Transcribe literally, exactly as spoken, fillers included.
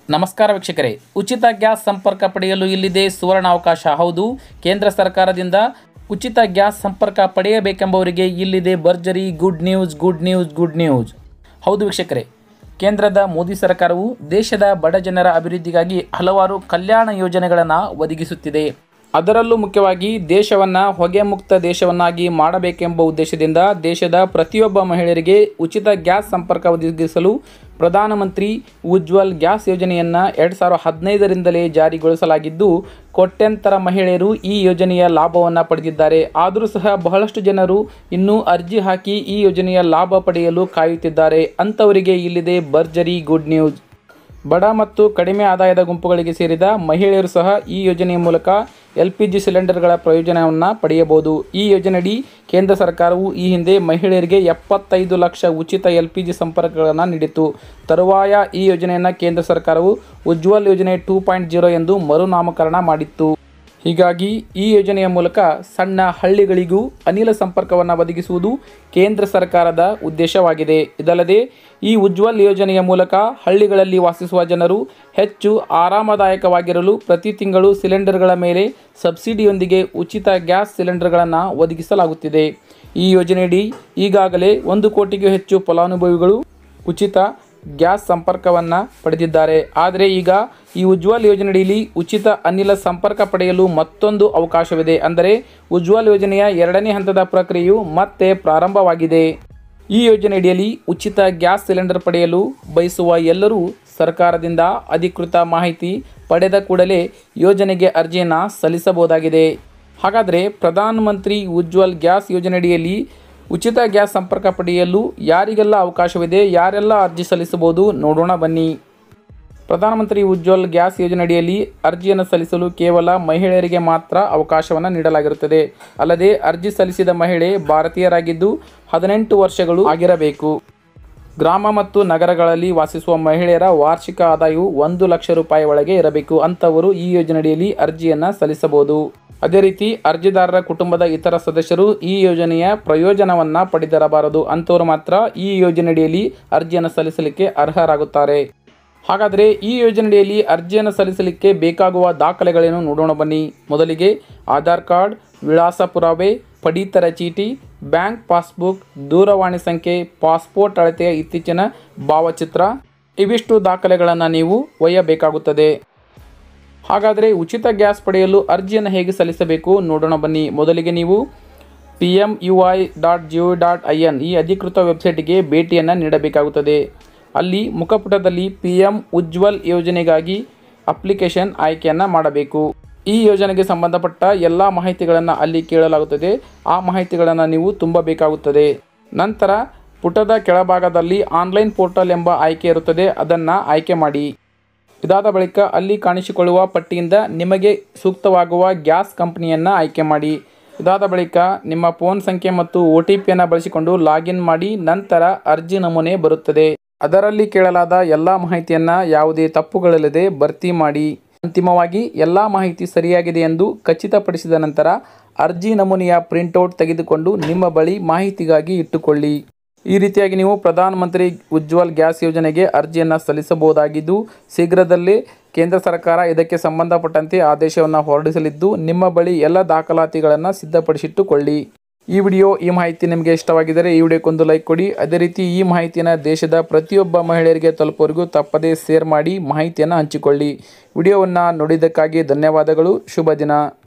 ನಮಸ್ಕಾರ ವೀಕ್ಷಕರೇ, ಉಚಿತ ಗ್ಯಾಸ್ ಸಂಪರ್ಕ ಪಡೆಯಲು ಇಲ್ಲಿದೆ ಸುವರ್ಣಾವಕಾಶ. ಹೌದು, ಕೇಂದ್ರ ಸರ್ಕಾರದಿಂದ ಉಚಿತ ಗ್ಯಾಸ್ ಸಂಪರ್ಕ ಪಡೆಯಬೇಕೆಂಬವರಿಗೆ ಇಲ್ಲಿದೆ ಭರ್ಜರಿ good news good news good news. ಹೌದು ವೀಕ್ಷಕರೇ, ಕೇಂದ್ರದ ಮೋದಿ ಸರ್ಕಾರವು ದೇಶದ ಬಡ ಜನರ ಅಭಿವೃದ್ಧಿಗಾಗಿ ಹಲವಾರು ಕಲ್ಯಾಣ ಯೋಜನೆಗಳನ್ನು ಒದಗಿಸುತ್ತಿದೆ. ಅದರಲ್ಲೂ ಮುಖ್ಯವಾಗಿ ದೇಶವನ್ನು ಹೊಗೆ ಮುಕ್ತ ದೇಶವನ್ನಾಗಿ ಮಾಡಬೇಕೆಂಬ ಉದ್ದೇಶದಿಂದ ದೇಶದ ಪ್ರತಿಯೊಬ್ಬ ಮಹಿಳೆಯರಿಗೆ ಉಚಿತ ಗ್ಯಾಸ್ ಸಂಪರ್ಕ ಒದಗಿಸಲು ಪ್ರಧಾನಮಂತ್ರಿ ಉಜ್ವಲ್ ಗ್ಯಾಸ್ ಯೋಜನೆಯನ್ನು ಎರಡು ಸಾವಿರದ ಹದಿನೈದರಿಂದಲೇ ಜಾರಿಗೊಳಿಸಲಾಗಿದ್ದು, ಕೋಟ್ಯಂತರ ಮಹಿಳೆಯರು ಈ ಯೋಜನೆಯ ಲಾಭವನ್ನು ಪಡೆದಿದ್ದಾರೆ. ಆದರೂ ಸಹ ಬಹಳಷ್ಟು ಜನರು ಇನ್ನೂ ಅರ್ಜಿ ಹಾಕಿ ಈ ಯೋಜನೆಯ ಲಾಭ ಪಡೆಯಲು ಕಾಯುತ್ತಿದ್ದಾರೆ. ಅಂಥವರಿಗೆ ಇಲ್ಲಿದೆ ಭರ್ಜರಿ ಗುಡ್ ನ್ಯೂಸ್. ಬಡ ಮತ್ತು ಕಡಿಮೆ ಆದಾಯದ ಗುಂಪುಗಳಿಗೆ ಸೇರಿದ ಮಹಿಳೆಯರು ಸಹ ಈ ಯೋಜನೆಯ ಮೂಲಕ ಎಲ್ ಪಿ ಜಿ ಸಿಲಿಂಡರ್ಗಳ ಪ್ರಯೋಜನವನ್ನು ಪಡೆಯಬಹುದು. ಈ ಯೋಜನೆಯಡಿ ಕೇಂದ್ರ ಸರ್ಕಾರವು ಈ ಹಿಂದೆ ಮಹಿಳೆಯರಿಗೆ ಎಪ್ಪತ್ತೈದು ಲಕ್ಷ ಉಚಿತ ಎಲ್ ಪಿ ಜಿ ಸಂಪರ್ಕಗಳನ್ನು ನೀಡಿತು. ತರುವಾಯ ಈ ಯೋಜನೆಯನ್ನು ಕೇಂದ್ರ ಸರ್ಕಾರವು ಉಜ್ವಲ್ ಯೋಜನೆ ಟೂ ಪಾಯಿಂಟ್ ಜೀರೋ ಎಂದು ಮರುನಾಮಕರಣ ಮಾಡಿತ್ತು. ಹೀಗಾಗಿ ಈ ಯೋಜನೆಯ ಮೂಲಕ ಸಣ್ಣ ಹಳ್ಳಿಗಳಿಗೂ ಅನಿಲ ಸಂಪರ್ಕವನ್ನು ಒದಗಿಸುವುದು ಕೇಂದ್ರ ಸರ್ಕಾರದ ಉದ್ದೇಶವಾಗಿದೆ. ಇದಲ್ಲದೆ ಈ ಉಜ್ವಲ್ ಯೋಜನೆಯ ಮೂಲಕ ಹಳ್ಳಿಗಳಲ್ಲಿ ವಾಸಿಸುವ ಜನರು ಹೆಚ್ಚು ಆರಾಮದಾಯಕವಾಗಿರಲು ಪ್ರತಿ ತಿಂಗಳು ಸಿಲಿಂಡರ್ಗಳ ಮೇಲೆ ಸಬ್ಸಿಡಿಯೊಂದಿಗೆ ಉಚಿತ ಗ್ಯಾಸ್ ಸಿಲಿಂಡರ್ಗಳನ್ನು ಒದಗಿಸಲಾಗುತ್ತಿದೆ. ಈ ಯೋಜನೆಯಡಿ ಈಗಾಗಲೇ ಒಂದು ಕೋಟಿಗೂ ಹೆಚ್ಚು ಫಲಾನುಭವಿಗಳು ಉಚಿತ ಗ್ಯಾಸ್ ಸಂಪರ್ಕವನ್ನು ಪಡೆದಿದ್ದಾರೆ. ಆದರೆ ಈಗ ಈ ಉಜ್ವಲ್ ಯೋಜನೆಯಲ್ಲಿ ಉಚಿತ ಅನಿಲ ಸಂಪರ್ಕ ಪಡೆಯಲು ಮತ್ತೊಂದು ಅವಕಾಶವಿದೆ. ಅಂದರೆ ಉಜ್ವಲ್ ಯೋಜನೆಯ ಎರಡನೇ ಹಂತದ ಪ್ರಕ್ರಿಯೆಯು ಮತ್ತೆ ಪ್ರಾರಂಭವಾಗಿದೆ. ಈ ಯೋಜನೆಯಡಿಯಲ್ಲಿ ಉಚಿತ ಗ್ಯಾಸ್ ಸಿಲಿಂಡರ್ ಪಡೆಯಲು ಬಯಸುವ ಎಲ್ಲರೂ ಸರ್ಕಾರದಿಂದ ಅಧಿಕೃತ ಮಾಹಿತಿ ಪಡೆದ ಕೂಡಲೇ ಯೋಜನೆಗೆ ಅರ್ಜಿಯನ್ನು ಸಲ್ಲಿಸಬಹುದಾಗಿದೆ. ಹಾಗಾದರೆ ಪ್ರಧಾನಮಂತ್ರಿ ಉಜ್ವಲ್ ಗ್ಯಾಸ್ ಯೋಜನೆಯಡಿಯಲ್ಲಿ ಉಚಿತ ಗ್ಯಾಸ್ ಸಂಪರ್ಕ ಪಡೆಯಲು ಯಾರಿಗೆಲ್ಲ ಅವಕಾಶವಿದೆ, ಯಾರೆಲ್ಲ ಅರ್ಜಿ ಸಲ್ಲಿಸಬಹುದು ನೋಡೋಣ ಬನ್ನಿ. ಪ್ರಧಾನಮಂತ್ರಿ ಉಜ್ವಲ್ ಗ್ಯಾಸ್ ಯೋಜನೆಯಡಿಯಲ್ಲಿ ಅರ್ಜಿಯನ್ನು ಸಲ್ಲಿಸಲು ಕೇವಲ ಮಹಿಳೆಯರಿಗೆ ಮಾತ್ರ ಅವಕಾಶವನ್ನು ನೀಡಲಾಗಿರುತ್ತದೆ. ಅಲ್ಲದೆ ಅರ್ಜಿ ಸಲ್ಲಿಸಿದ ಮಹಿಳೆ ಭಾರತೀಯರಾಗಿದ್ದು ಹದಿನೆಂಟು ವರ್ಷಗಳು ಆಗಿರಬೇಕು. ಗ್ರಾಮ ಮತ್ತು ನಗರಗಳಲ್ಲಿ ವಾಸಿಸುವ ಮಹಿಳೆಯರ ವಾರ್ಷಿಕ ಆದಾಯವು ಒಂದು ಲಕ್ಷ ರೂಪಾಯಿ ಒಳಗೆ ಇರಬೇಕು. ಅಂಥವರು ಈ ಯೋಜನೆಯಡಿಯಲ್ಲಿ ಅರ್ಜಿಯನ್ನು ಸಲ್ಲಿಸಬಹುದು. ಅದೇ ರೀತಿ ಅರ್ಜಿದಾರರ ಕುಟುಂಬದ ಇತರ ಸದಸ್ಯರು ಈ ಯೋಜನೆಯ ಪ್ರಯೋಜನವನ್ನು ಪಡೆದಿರಬಾರದು. ಅಂಥವರು ಮಾತ್ರ ಈ ಯೋಜನೆಯಡಿಯಲ್ಲಿ ಅರ್ಜಿಯನ್ನು ಸಲ್ಲಿಸಲಿಕ್ಕೆ ಅರ್ಹರಾಗುತ್ತಾರೆ. ಹಾಗಾದರೆ ಈ ಯೋಜನೆಯಡಿಯಲ್ಲಿ ಅರ್ಜಿಯನ್ನು ಸಲ್ಲಿಸಲಿಕ್ಕೆ ಬೇಕಾಗುವ ದಾಖಲೆಗಳೇನು ನೋಡೋಣ ಬನ್ನಿ. ಮೊದಲಿಗೆ ಆಧಾರ್ ಕಾರ್ಡ್, ವಿಳಾಸ ಪುರಾವೆ, ಪಡಿತರ ಚೀಟಿ, ಬ್ಯಾಂಕ್ ಪಾಸ್ಬುಕ್, ದೂರವಾಣಿ ಸಂಖ್ಯೆ, ಪಾಸ್ಪೋರ್ಟ್ ಅಳತೆಯ ಇತ್ತೀಚಿನ ಭಾವಚಿತ್ರ, ಇವಿಷ್ಟು ದಾಖಲೆಗಳನ್ನು ನೀವು ಒಯ್ಯಬೇಕಾಗುತ್ತದೆ. ಹಾಗಾದರೆ ಉಚಿತ ಗ್ಯಾಸ್ ಪಡೆಯಲು ಅರ್ಜಿಯನ್ನು ಹೇಗೆ ಸಲ್ಲಿಸಬೇಕು ನೋಡೋಣ ಬನ್ನಿ. ಮೊದಲಿಗೆ ನೀವು P M U I dot G O V dot I N ಈ ಅಧಿಕೃತ ವೆಬ್ಸೈಟ್ಗೆ ಭೇಟಿಯನ್ನು ನೀಡಬೇಕಾಗುತ್ತದೆ. ಅಲ್ಲಿ ಮುಖಪುಟದಲ್ಲಿ ಪಿ ಎಮ್ ಉಜ್ವಲ್ ಯೋಜನೆಗಾಗಿ ಅಪ್ಲಿಕೇಶನ್ ಆಯ್ಕೆಯನ್ನು ಮಾಡಬೇಕು. ಈ ಯೋಜನೆಗೆ ಸಂಬಂಧಪಟ್ಟ ಎಲ್ಲ ಮಾಹಿತಿಗಳನ್ನು ಅಲ್ಲಿ ಕೇಳಲಾಗುತ್ತದೆ. ಆ ಮಾಹಿತಿಗಳನ್ನು ನೀವು ತುಂಬಬೇಕಾಗುತ್ತದೆ. ನಂತರ ಪುಟದ ಕೆಳಭಾಗದಲ್ಲಿ ಆನ್ಲೈನ್ ಪೋರ್ಟಲ್ ಎಂಬ ಆಯ್ಕೆ ಇರುತ್ತದೆ, ಅದನ್ನು ಆಯ್ಕೆ ಮಾಡಿ. ಇದಾದ ಬಳಿಕ ಅಲ್ಲಿ ಕಾಣಿಸಿಕೊಳ್ಳುವ ಪಟ್ಟಿಯಿಂದ ನಿಮಗೆ ಸೂಕ್ತವಾಗುವ ಗ್ಯಾಸ್ ಕಂಪನಿಯನ್ನು ಆಯ್ಕೆ ಮಾಡಿ. ಇದಾದ ಬಳಿಕ ನಿಮ್ಮ ಫೋನ್ ಸಂಖ್ಯೆ ಮತ್ತು ಒ ಟಿ ಪಿಯನ್ನು ಬಳಸಿಕೊಂಡು ಲಾಗಿನ್ ಮಾಡಿ. ನಂತರ ಅರ್ಜಿ ನಮೂನೆ ಬರುತ್ತದೆ. ಅದರಲ್ಲಿ ಕೇಳಲಾದ ಎಲ್ಲ ಮಾಹಿತಿಯನ್ನು ಯಾವುದೇ ತಪ್ಪುಗಳಿಲ್ಲದೆ ಭರ್ತಿ ಮಾಡಿ. ಅಂತಿಮವಾಗಿ ಎಲ್ಲ ಮಾಹಿತಿ ಸರಿಯಾಗಿದೆ ಎಂದು ಖಚಿತಪಡಿಸಿದ ನಂತರ ಅರ್ಜಿ ನಮೂನೆಯ ಪ್ರಿಂಟೌಟ್ ತೆಗೆದುಕೊಂಡು ನಿಮ್ಮ ಬಳಿ ಮಾಹಿತಿಗಾಗಿ ಇಟ್ಟುಕೊಳ್ಳಿ. ಈ ರೀತಿಯಾಗಿ ನೀವು ಪ್ರಧಾನಮಂತ್ರಿ ಉಜ್ವಲ್ ಗ್ಯಾಸ್ ಯೋಜನೆಗೆ ಅರ್ಜಿಯನ್ನು ಸಲ್ಲಿಸಬಹುದಾಗಿದ್ದು, ಶೀಘ್ರದಲ್ಲೇ ಕೇಂದ್ರ ಸರ್ಕಾರ ಇದಕ್ಕೆ ಸಂಬಂಧಪಟ್ಟಂತೆ ಆದೇಶವನ್ನು ಹೊರಡಿಸಲಿದ್ದು, ನಿಮ್ಮ ಬಳಿ ಎಲ್ಲ ದಾಖಲಾತಿಗಳನ್ನು ಸಿದ್ಧಪಡಿಸಿಟ್ಟುಕೊಳ್ಳಿ. ಈ ವಿಡಿಯೋ ಈ ಮಾಹಿತಿ ನಿಮಗೆ ಇಷ್ಟವಾಗಿದ್ದರೆ ಈ ವಿಡಿಯೋಕ್ಕೊಂದು ಲೈಕ್ ಕೊಡಿ. ಅದೇ ರೀತಿ ಈ ಮಾಹಿತಿಯನ್ನು ದೇಶದ ಪ್ರತಿಯೊಬ್ಬ ಮಹಿಳೆಯರಿಗೆ ತಲುಪುವವರೆಗೂ ತಪ್ಪದೇ ಶೇರ್ ಮಾಡಿ ಮಾಹಿತಿಯನ್ನು ಹಂಚಿಕೊಳ್ಳಿ. ವಿಡಿಯೋವನ್ನು ನೋಡಿದ್ದಕ್ಕಾಗಿ ಧನ್ಯವಾದಗಳು. ಶುಭ ದಿನ.